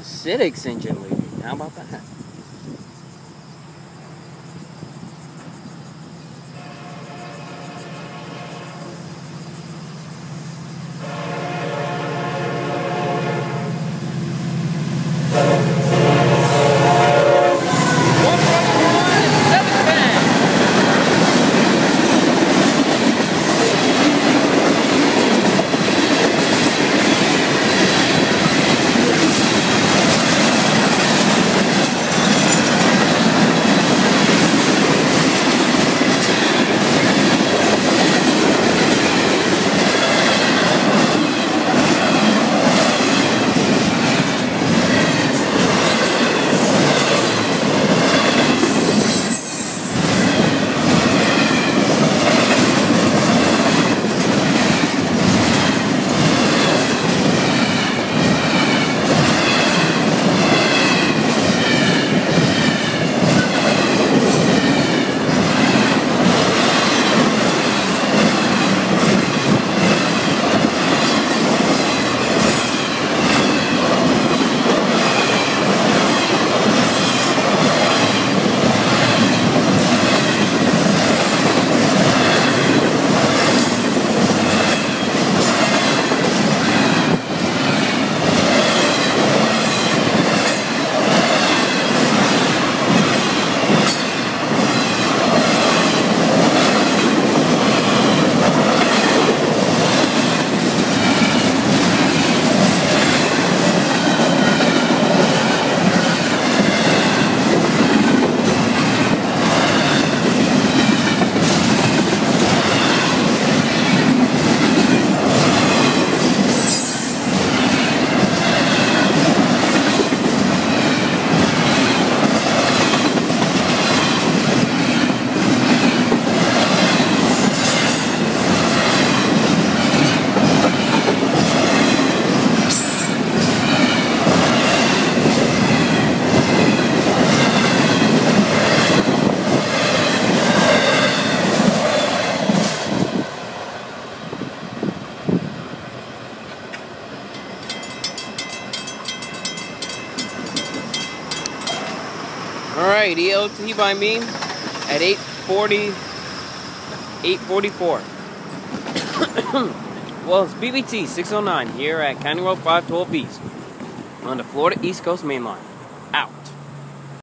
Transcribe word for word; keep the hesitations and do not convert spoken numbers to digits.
C I T X engine leaving. How about that? Alright, E L T by me at eight forty, eight forty-four. Well, it's B B T six oh nine here at County Road five twelve East on the Florida East Coast Main Line. Out.